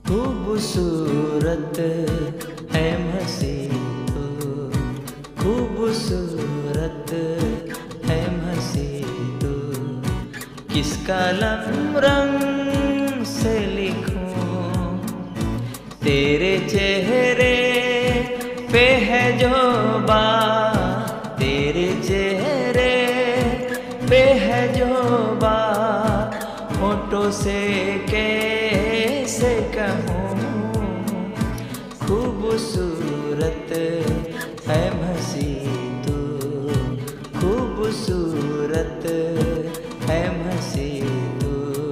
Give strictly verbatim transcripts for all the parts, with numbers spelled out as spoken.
खूबसूरत है मसी तू, खूबसूरत है मसी तू। किस कलम रंग से लिखूं तेरे चेहरे पे है जो बात, तेरे चेहरे पे है जो बात, होठों से कैसे कहूँ। खूबसूरत है मसी तू, खूबसूरत है मसी तू।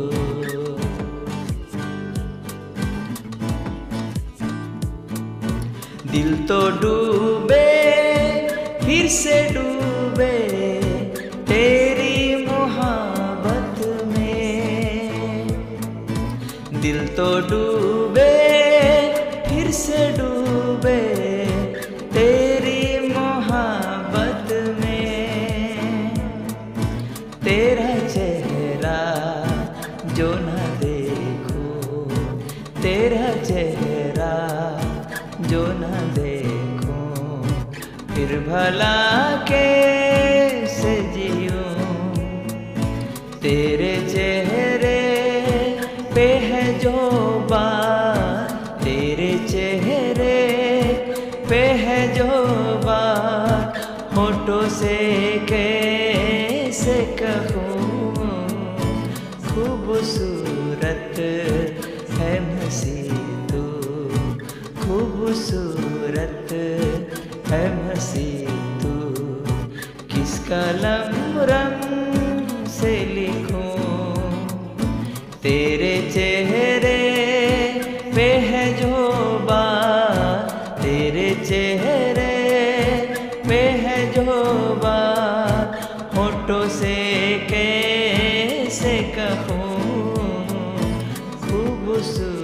दिल तो डूबे फिर से डूबे तेरी मोहब्बत में, दिल तो डूबे फिर से डूबे तेरी मोहब्बत में। तेरा चेहरा जो न देखूं, तेरा चेहरा जो न देखूं, फिर भला कैसे जीऊं। तेरे चेहरे पे है जो बात, तेरे चेहरे पे है जो बात, होठों से कैसे कहूँ। खूबसूरत है मसी तू, खूबसूरत है मसी तू। किस कलम रंग से लिखूं तेरे चेहरे पे है जो बात, तेरे चेहरे पे है जो बात, होठों से कैसे कहूँ। खूबसूरत